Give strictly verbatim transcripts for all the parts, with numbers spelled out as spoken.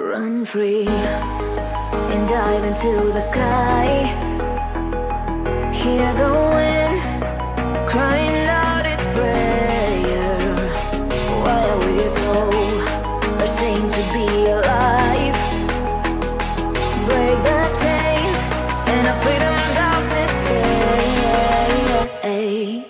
Run free and dive into the sky. Hear the wind crying out its prayer. Why are we so ashamed to be alive? Break the chains and our freedom's ours to take.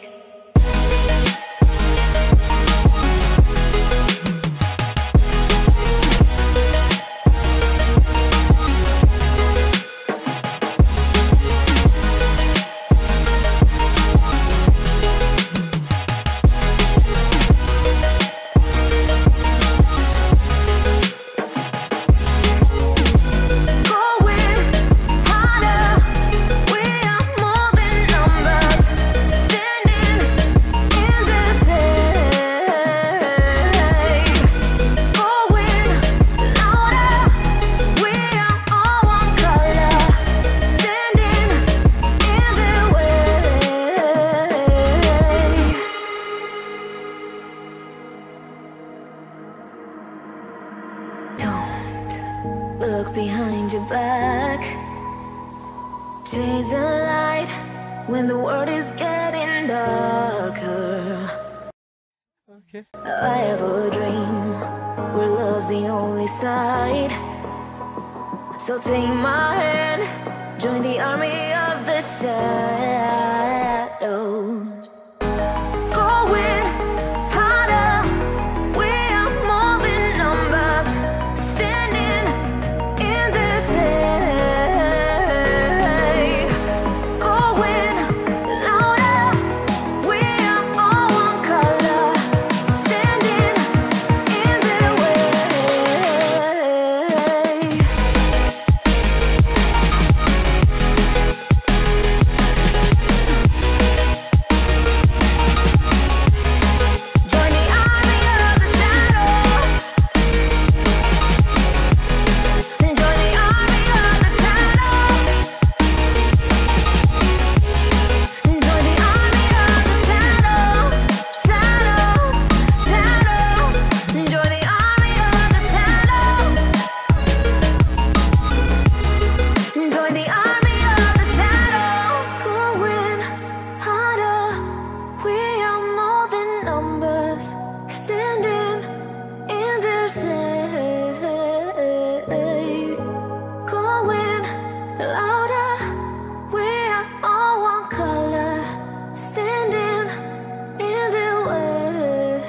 Look behind your back. Chase a light when the world is getting darker. Okay. I have a dream where love's the only side. So take my hand, join the army of the shadows. Going harder, we are more than numbers. Standing in the shade. Going louder, we are all one color. Standing in the way. Join the army of the shadow. Join the army of the shadow. Join the army of the shadows, shadows, shadows. Join the army of the shadows. Join the army of the shadows. Going harder, we are more than numbers. Standing in their shade. Going louder, we are all one color. Standing in their way.